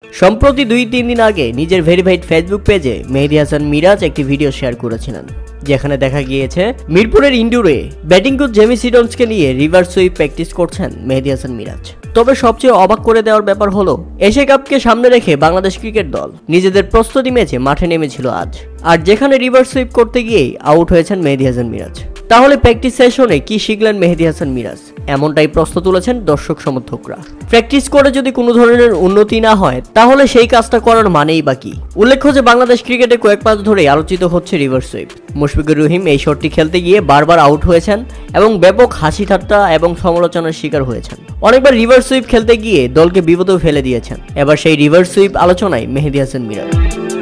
সম্প্রতি 2-3 দিন আগে নিজের ভেরিফাইড ফেসবুক পেজে মেহেদী হাসান মিরাজ একটি ভিডিও শেয়ার করেছিলেন, যেখানে দেখা গিয়েছে মিরপুরের ইনডোরে ব্যাটিং কোচ জেমি সিডন্সকে নিয়ে রিভার্স সুইপ প্র্যাকটিস করছেন মেহেদী হাসান মিরাজ। তবে সবচেয়ে অবাক করে দেওয়ার ব্যাপার হলো এশিয়া কাপকে সামনে রেখে বাংলাদেশ ক্রিকেট দল নিজেদের প্রস্তুতি ম্যাচে মাঠে নেমেছিল আজ, আর যেখানে রিভার্স সুইপ করতে গিয়েই আউট হয়েছেন মেহেদী হাসান মিরাজ। তাহলে প্র্যাকটিস সেশনে কি শিখলেন মেহেদী হাসান মিরাজ? এমনটাই প্রশ্ন তুলেছেন দর্শক সমর্থকরা। প্র্যাকটিস করে যদি কোনো ধরনের উন্নতি না হয় তাহলে সেই কাজটা করার মানেই বা কি? উল্লেখ্য যে বাংলাদেশ ক্রিকেটে কয়েক মাস ধরেই আলোচিত হচ্ছে রিভার্স সুইপ। মুশফিকুর রহিম এই শটটি খেলতে গিয়ে বারবার আউট হয়েছেন এবং ব্যাপক হাসি ঠাট্টা এবং সমালোচনার শিকার হয়েছেন। অনেকবার রিভার্স সুইপ খেলতে গিয়ে দলকে বিপদেও ফেলে দিয়েছেন। এবার সেই রিভার্স সুইপ আলোচনায় মেহেদী হাসান মিরাজ।